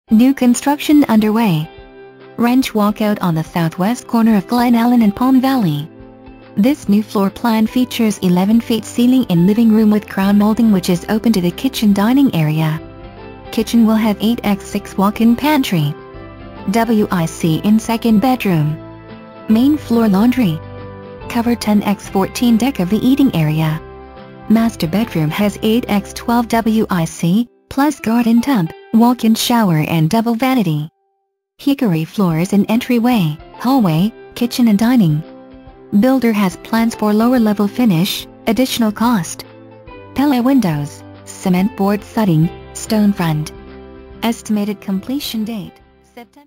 New construction underway. Ranch walkout on the southwest corner of Glen Allen and Palm Valley. This new floor plan features 11 feet ceiling in living room with crown molding which is open to the kitchen dining area. Kitchen will have 8x6 walk-in pantry. WIC in second bedroom. Main floor laundry. Cover 10x14 deck of the eating area. Master bedroom has 8x12 WIC, plus garden tub, walk-in shower and double vanity. Hickory floors in entryway, hallway, kitchen and dining. Builder has plans for lower level finish, additional cost. Pella windows, cement board siding, stone front. Estimated completion date, September.